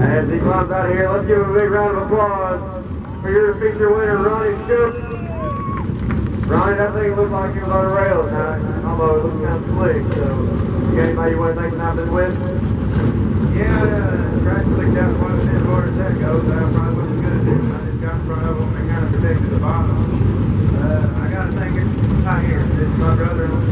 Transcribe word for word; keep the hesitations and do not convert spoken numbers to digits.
As he climbs out here, let's give him a big round of applause for your feature winner, Ronnie Shook. Ronnie, that thing looked like it was on the rails tonight, although it looked kind of slick. So, you got anybody you want to thank tonight for this win? Yeah, uh, tried to look down one of the as far as that goes. I probably wasn't good at this. I just got in front of them and kind of protected the bottom. Uh, I got to thank it right here. This is my brother.